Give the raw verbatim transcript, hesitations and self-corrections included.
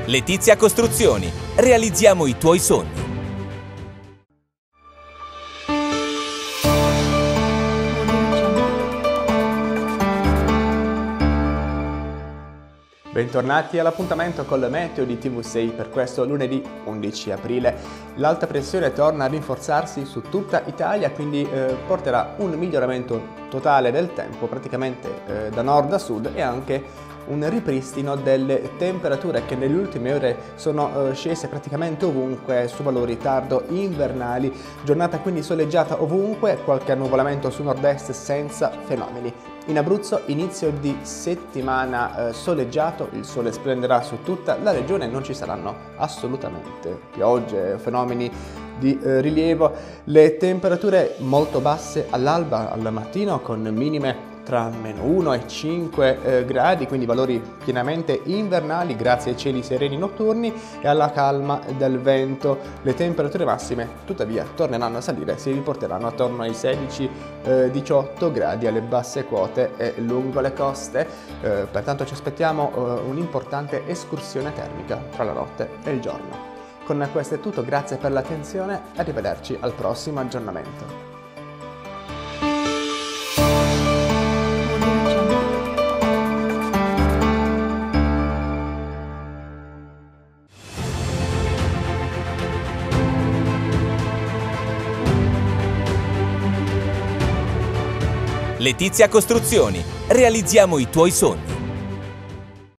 Letizia Costruzioni. Realizziamo i tuoi sogni. Bentornati all'appuntamento con il meteo di T V sei per questo lunedì undici aprile. L'alta pressione torna a rinforzarsi su tutta Italia, quindi eh, porterà un miglioramento totale del tempo praticamente eh, da nord a sud e anche un ripristino delle temperature che nelle ultime ore sono eh, scese praticamente ovunque su valori tardo invernali. Giornata quindi soleggiata ovunque, qualche annuvolamento su nord-est senza fenomeni. In Abruzzo inizio di settimana eh, soleggiato, il sole splenderà su tutta la regione, non ci saranno assolutamente piogge o fenomeni di eh, rilievo. Le temperature molto basse all'alba, al mattino, con minime tra meno uno e cinque eh, gradi, quindi valori pienamente invernali grazie ai cieli sereni notturni e alla calma del vento. Le temperature massime tuttavia torneranno a salire, si riporteranno attorno ai sedici diciotto gradi alle basse quote e lungo le coste, eh, pertanto ci aspettiamo eh, un'importante escursione termica tra la notte e il giorno. Con questo è tutto, grazie per l'attenzione, arrivederci al prossimo aggiornamento. Letizia Costruzioni. Realizziamo i tuoi sogni.